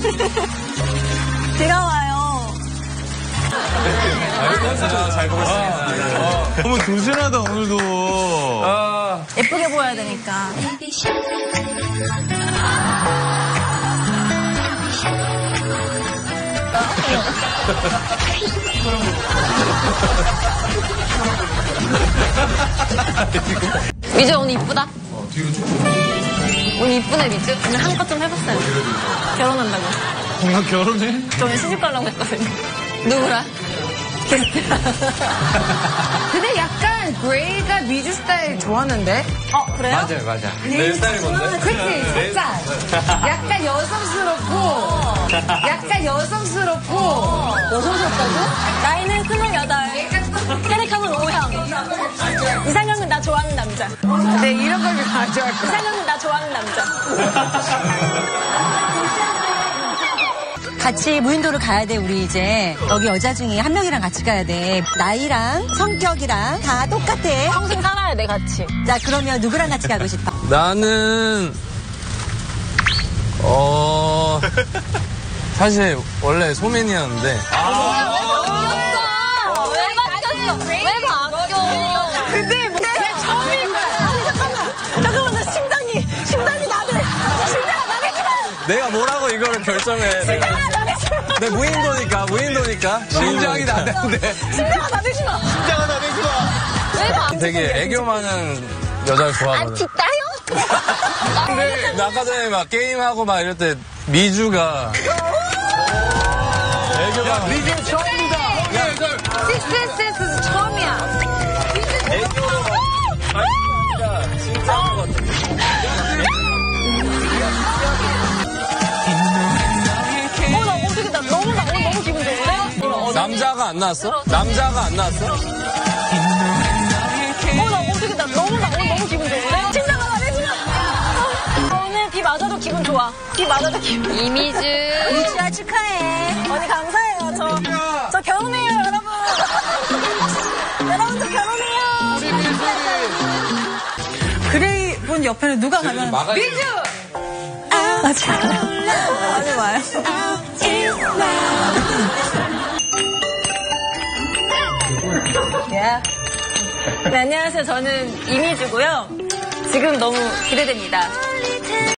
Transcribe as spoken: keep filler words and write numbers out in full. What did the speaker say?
비가 와요. 아, 잘 보고 있습니다. 너무 조신하다, 오늘도. 아. 예쁘게 보여야 되니까. 미주 오늘 이쁘다. 어, 뒤로 쭉. 오늘 이쁘네 미주. 오늘 한껏 좀 해봤어요. 결혼한다고. 뭔가 결혼해? 저는 시집 가려고 했거든요. 누구랑? 근데 약간 그레이가 미주 스타일 좋았는데? 어, 그래요? 맞아요, 맞아. 내 스타일이 뭔데? 그치? 살짝. 약간 여성스럽고, 약간 여성스럽고. 여성스럽다고? 나이는 스물여덟. 혈액형은 O형. 이상형은 나 좋아하는 남자. 네, 이런 걸 다 좋아할 거야. 이상형은 나 좋아하는 남자. 같이 무인도를 가야 돼, 우리 이제. 여기 여자 중에 한 명이랑 같이 가야 돼. 나이랑 성격이랑 다 똑같아. 평생 살아야 돼, 같이. 자, 그러면 누구랑 같이 가고 싶어? 나는, 어, 사실 원래 소맨이었는데. 왜 바뀌었어? 왜 바뀌어? 근데 뭐, 내 처음인 거야. 잠깐만. 잠깐만, 나 심장이, 심장이 나대. 심장아, 나대지 마. 내가 뭐라고 이거를 결정해. 심장아, 나대지 마. 내 무인도니까, 무인도니까. 심장이 나대는데. 심장아, 나대지 마. 심장아, 나 내지 마. 왜 바뀌어? 되게 애교 많은 여자를 좋아하거든. 뒷다요? 근데 나 아까 전에 막 게임하고 막 이럴 때 미주가. 애교가. 야, 미주 처음이다. 식스센스 처음이야. 진짜 하거든. 어, 나 어떻게, 나 너무, 나 오늘 너무 기분 좋은데? 남자가 안 나왔어? 남자가 안 나왔어? 어, 나 어떻게, 나 너무, 나 오늘 너무 기분 좋은데? 심장아, 나대지 마. 어, 오늘 비 맞아도 기분 좋아. 비 맞아도 기분. 이미주. 미주야, 축하해. 언니, 감사해요. 저, 저 결혼해요, 여러분. 여러분, 저 결혼해요. 그레이 분 옆에는 누가 가면. 미주! 아, 잘. 하지 마요. 예. 네, 안녕하세요. 저는 이미주고요. 지금 너무 기대됩니다.